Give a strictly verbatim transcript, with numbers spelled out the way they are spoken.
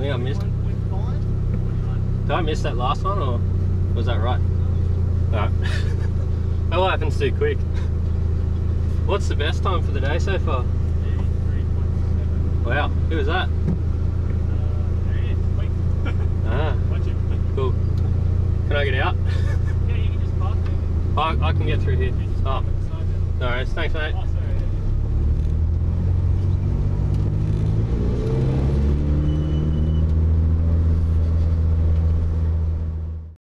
think I missed. Did I miss that last one, or was that right? Alright. That all happens too quick. What's the best time for the day so far? Wow, who was that? Ah, cool. Can I get out? Yeah, you can just park there. I, I can get through here. Oh, no worries. Thanks, mate.